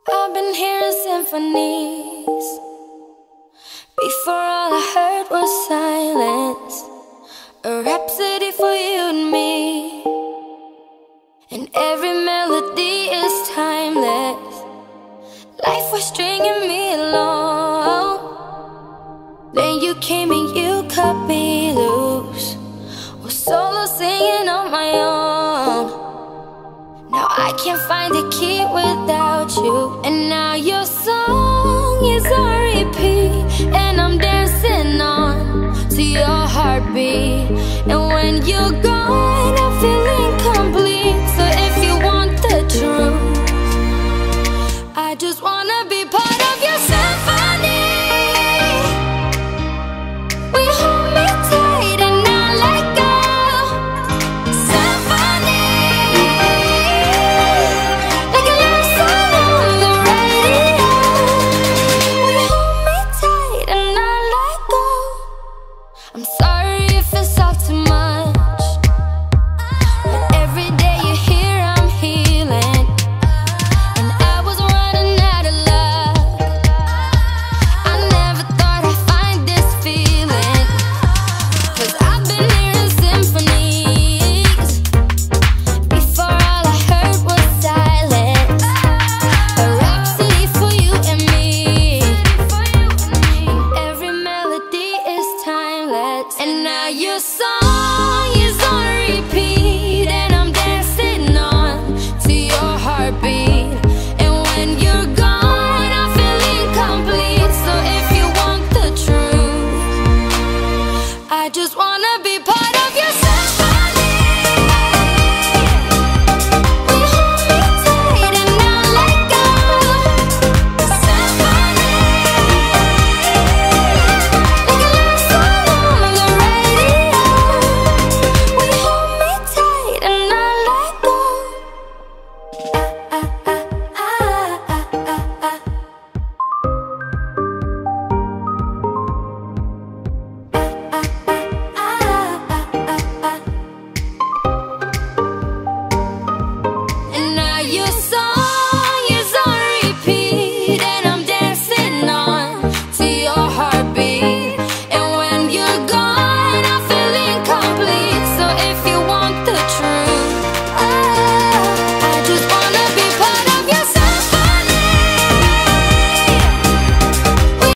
I've been hearing symphonies. Before all I heard was silence. A rhapsody for you and me. And every melody is timeless. Life was stringing me along. Then you came and you cut me loose. Was solo singing on my own. Now I can't find a key without you. And now your song is on repeat, and I'm dancing on to your heartbeat. And when you're gone, I feel incomplete. So if you want the truth, I just wanna be part